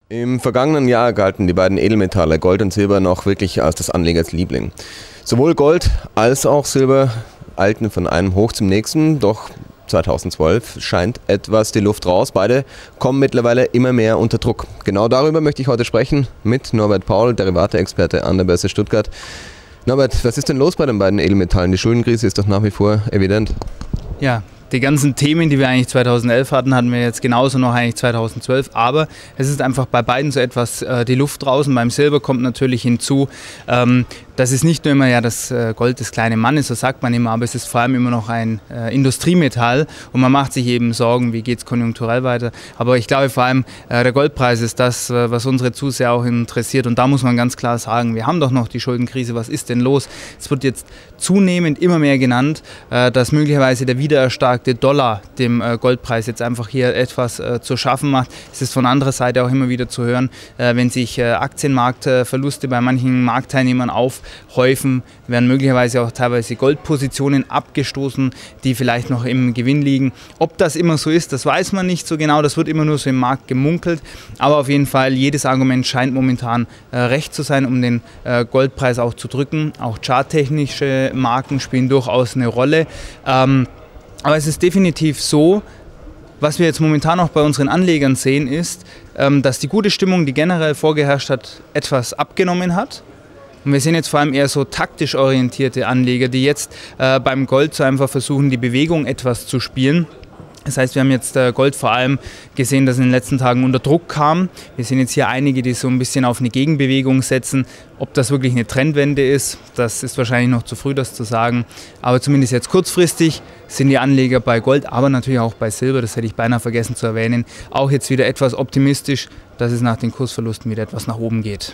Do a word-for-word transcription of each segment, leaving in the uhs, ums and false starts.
Im vergangenen Jahr galten die beiden Edelmetalle Gold und Silber noch wirklich als des Anlegers Liebling. Sowohl Gold als auch Silber eilten von einem Hoch zum nächsten, doch zweitausendzwölf scheint etwas die Luft raus. Beide kommen mittlerweile immer mehr unter Druck. Genau darüber möchte ich heute sprechen mit Norbert Paul, Derivate-Experte an der Börse Stuttgart. Norbert, was ist denn los bei den beiden Edelmetallen? Die Schuldenkrise ist doch nach wie vor evident. Ja, die ganzen Themen, die wir eigentlich zweitausendelf hatten, hatten wir jetzt genauso noch eigentlich zweitausendzwölf. Aber es ist einfach bei beiden so etwas äh, die Luft draußen. Beim Silber kommt natürlich hinzu, ähm, dass es nicht nur immer ja das äh, Gold des kleinen Mannes, so sagt man immer, aber es ist vor allem immer noch ein äh, Industriemetall und man macht sich eben Sorgen, wie geht es konjunkturell weiter. Aber ich glaube vor allem, äh, der Goldpreis ist das, äh, was unsere Zuseher auch interessiert. Und da muss man ganz klar sagen, wir haben doch noch die Schuldenkrise, was ist denn los? Es wird jetzt zunehmend immer mehr genannt, äh, dass möglicherweise der wiedererstarkte Dollar dem äh, Goldpreis jetzt einfach hier etwas äh, zu schaffen macht. Es ist von anderer Seite auch immer wieder zu hören, äh, wenn sich äh, Aktienmarktverluste bei manchen Marktteilnehmern aufhäufen, werden möglicherweise auch teilweise Goldpositionen abgestoßen, die vielleicht noch im Gewinn liegen. Ob das immer so ist, das weiß man nicht so genau, das wird immer nur so im Markt gemunkelt, aber auf jeden Fall, jedes Argument scheint momentan äh, recht zu sein, um den äh, Goldpreis auch zu drücken. Auch charttechnische Marken spielen durchaus eine Rolle. Ähm, aber es ist definitiv so, was wir jetzt momentan auch bei unseren Anlegern sehen, ist, ähm, dass die gute Stimmung, die generell vorgeherrscht hat, etwas abgenommen hat. Und wir sehen jetzt vor allem eher so taktisch orientierte Anleger, die jetzt äh, beim Gold so einfach versuchen, die Bewegung etwas zu spielen. Das heißt, wir haben jetzt äh, Gold vor allem gesehen, dass in den letzten Tagen unter Druck kam. Wir sehen jetzt hier einige, die so ein bisschen auf eine Gegenbewegung setzen. Ob das wirklich eine Trendwende ist, das ist wahrscheinlich noch zu früh, das zu sagen. Aber zumindest jetzt kurzfristig sind die Anleger bei Gold, aber natürlich auch bei Silber, das hätte ich beinahe vergessen zu erwähnen, auch jetzt wieder etwas optimistisch, dass es nach den Kursverlusten wieder etwas nach oben geht.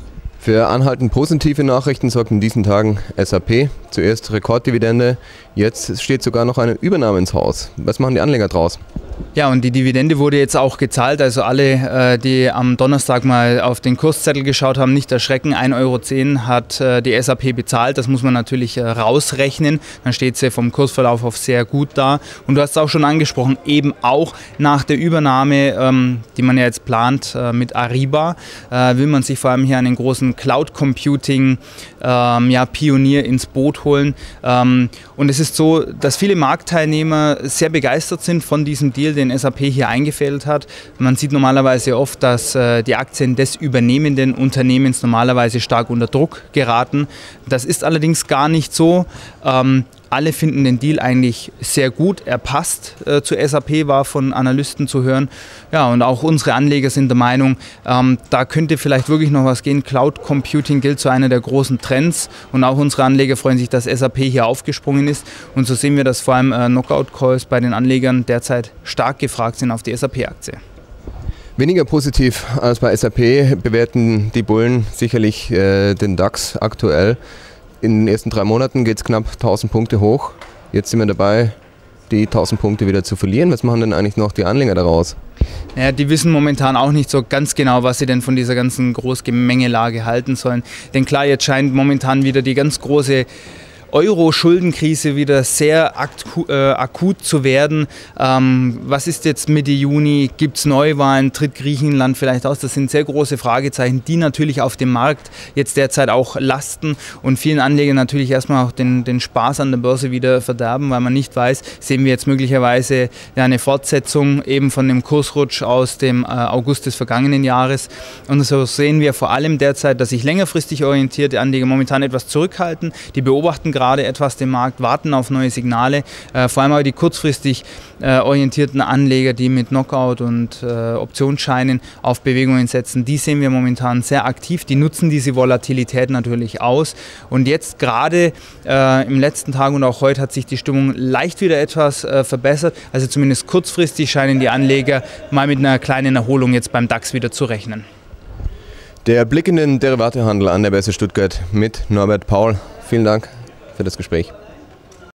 Für anhaltend positive Nachrichten sorgt in diesen Tagen S A P. Zuerst Rekorddividende, jetzt steht sogar noch eine Übernahme ins Haus. Was machen die Anleger draus? Ja, und die Dividende wurde jetzt auch gezahlt. Also alle, die am Donnerstag mal auf den Kurszettel geschaut haben, nicht erschrecken. ein Euro zehn hat die S A P bezahlt. Das muss man natürlich rausrechnen. Dann steht sie vom Kursverlauf auf sehr gut da. Und du hast es auch schon angesprochen, eben auch nach der Übernahme, die man ja jetzt plant mit Ariba, will man sich vor allem hier einen großen Cloud Computing ja, Pionier ins Boot holen. Und es ist so, dass viele Marktteilnehmer sehr begeistert sind von diesem Deal, den S A P hier eingefädelt hat. Man sieht normalerweise oft, dass äh, die Aktien des übernehmenden Unternehmens normalerweise stark unter Druck geraten. Das ist allerdings gar nicht so. Ähm, Alle finden den Deal eigentlich sehr gut. Er passt äh, zu S A P, war von Analysten zu hören. Ja, und auch unsere Anleger sind der Meinung, ähm, da könnte vielleicht wirklich noch was gehen. Cloud Computing gilt zu einer der großen Trends. Und auch unsere Anleger freuen sich, dass S A P hier aufgesprungen ist. Und so sehen wir, dass vor allem äh, Knockout-Calls bei den Anlegern derzeit stark gefragt sind auf die S A P-Aktie. Weniger positiv als bei S A P bewerten die Bullen sicherlich äh, den DAX aktuell. In den ersten drei Monaten geht es knapp tausend Punkte hoch. Jetzt sind wir dabei, die tausend Punkte wieder zu verlieren. Was machen denn eigentlich noch die Anleger daraus? Ja, die wissen momentan auch nicht so ganz genau, was sie denn von dieser ganzen Großgemengelage halten sollen. Denn klar, jetzt scheint momentan wieder die ganz große Euro-Schuldenkrise wieder sehr akut, äh, akut zu werden. Ähm, was ist jetzt Mitte Juni? Gibt es Neuwahlen? Tritt Griechenland vielleicht aus? Das sind sehr große Fragezeichen, die natürlich auf dem Markt jetzt derzeit auch lasten und vielen Anlegern natürlich erstmal auch den, den Spaß an der Börse wieder verderben, weil man nicht weiß, sehen wir jetzt möglicherweise ja, eine Fortsetzung eben von dem Kursrutsch aus dem äh, August des vergangenen Jahres. Und so sehen wir vor allem derzeit, dass sich längerfristig orientierte Anleger momentan etwas zurückhalten. Die beobachten gerade etwas den Markt, warten auf neue Signale, äh, vor allem auch die kurzfristig äh, orientierten Anleger, die mit Knockout und äh, Optionsscheinen auf Bewegungen setzen, die sehen wir momentan sehr aktiv, die nutzen diese Volatilität natürlich aus und jetzt gerade äh, im letzten Tag und auch heute hat sich die Stimmung leicht wieder etwas äh, verbessert, also zumindest kurzfristig scheinen die Anleger mal mit einer kleinen Erholung jetzt beim DAX wieder zu rechnen. Der Blick in den Derivatehandel an der Börse Stuttgart mit Norbert Paul. Vielen Dank für das Gespräch.